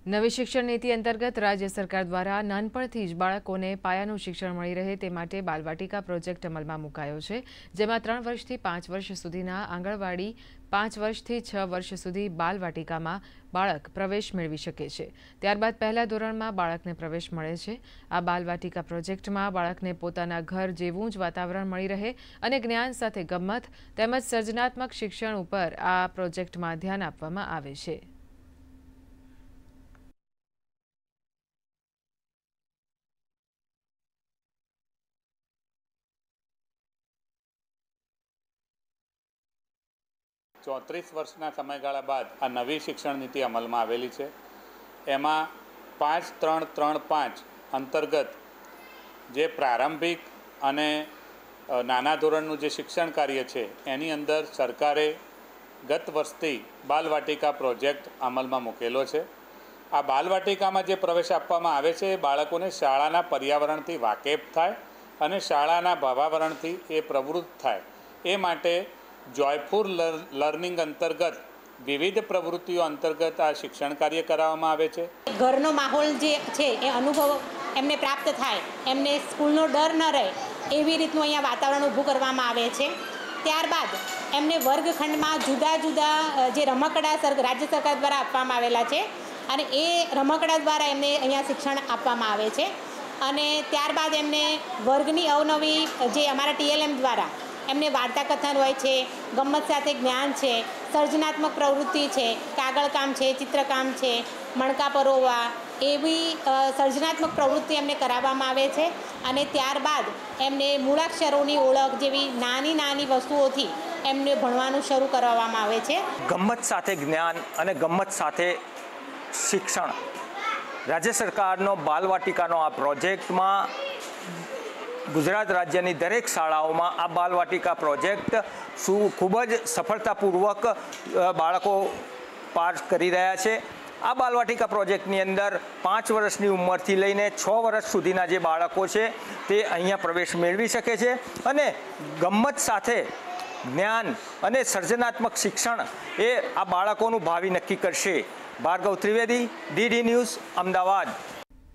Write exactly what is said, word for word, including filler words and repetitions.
નવી શિક્ષણ નીતિ અંતર્ગત રાજ્ય સરકાર દ્વારા નાનપણથી જ બાળકોને પાયાનું શિક્ષણ મળી રહે તે માટે બાલવાટિકા પ્રોજેક્ટ અમલમાં મુકાયો છે, જેમાં ત્રણ વર્ષથી પાંચ વર્ષ સુધીના આંગણવાડી, પાંચ વર્ષથી છ વર્ષ સુધી બાલવાટિકામાં બાળક પ્રવેશ મેળવી શકે છે. ત્યારબાદ પહેલા ધોરણમાં બાળકને પ્રવેશ મળે છે. આ બાલવાટિકા પ્રોજેક્ટમાં બાળકને પોતાના ઘર જેવું જ વાતાવરણ મળી રહે અને જ્ઞાન સાથે ગમ્મત તેમજ સર્જનાત્મક શિક્ષણ ઉપર આ પ્રોજેક્ટમાં ધ્યાન આપવામાં આવે છે. ચોત્રીસ વર્ષના સમયગાળા બાદ આ નવી શિક્ષણ નીતિ અમલમાં આવેલી છે. એમાં પાંચ ત્રણ ત્રણ પાંચ અંતર્ગત જે પ્રારંભિક અને નાના ધોરણનું જે શિક્ષણ કાર્ય છે એની અંદર સરકારે ગત વર્ષથી બાલવાટિકા પ્રોજેક્ટ અમલમાં મૂકેલો છે. આ બાલવાટિકામાં જે પ્રવેશ આપવામાં આવે છે એ બાળકોને શાળાના પર્યાવરણથી વાકેફ થાય અને શાળાના ભાવાવરણથી એ પ્રવૃત્ત થાય એ માટે જોયફુલ લર્નિંગ અંતર્ગત વિવિધ પ્રવૃત્તિઓ અંતર્ગત આ શિક્ષણ કાર્ય કરાવવામાં આવે છે. ઘરનો માહોલ જે છે એ અનુભવ એમને પ્રાપ્ત થાય, એમને સ્કૂલનો ડર ન રહે એવી રીતનું અહીંયા વાતાવરણ ઊભું કરવામાં આવે છે. ત્યારબાદ એમને વર્ગખંડમાં જુદા જુદા જે રમકડા સર રાજ્ય સરકાર દ્વારા આપવામાં આવેલા છે અને એ રમકડા દ્વારા એમને અહીંયા શિક્ષણ આપવામાં આવે છે. અને ત્યારબાદ એમને વર્ગની અવનવી જે અમારા ટીએલએમ દ્વારા એમને વાર્તા કથન હોય છે, ગમ્મત સાથે જ્ઞાન છે, સર્જનાત્મક પ્રવૃત્તિ છે, કાગળકામ છે, ચિત્રકામ છે, મણકા પરોવા એવી સર્જનાત્મક પ્રવૃત્તિ એમને કરાવવામાં આવે છે. અને ત્યારબાદ એમને મૂળાક્ષરોની ઓળખ જેવી નાની નાની વસ્તુઓથી એમને ભણવાનું શરૂ કરવામાં આવે છે. ગમ્મત સાથે જ્ઞાન અને ગમ્મત સાથે શિક્ષણ, રાજ્ય સરકારનો બાલવાટિકાનો આ પ્રોજેક્ટમાં ગુજરાત રાજ્યની દરેક શાળાઓમાં આ બાલવાટિકા પ્રોજેક્ટ શું ખૂબ જ સફળતાપૂર્વક બાળકો પાર કરી રહ્યા છે. આ બાલવાટિકા પ્રોજેક્ટની અંદર પાંચ વર્ષની ઉંમરથી લઈને છ વર્ષ સુધીના જે બાળકો છે તે અહીંયા પ્રવેશ મેળવી શકે છે અને ગમ્મત સાથે જ્ઞાન અને સર્જનાત્મક શિક્ષણ એ આ બાળકોનું ભાવિ નક્કી કરશે. Bhargav Trivedi, DD News, Ahmedabad.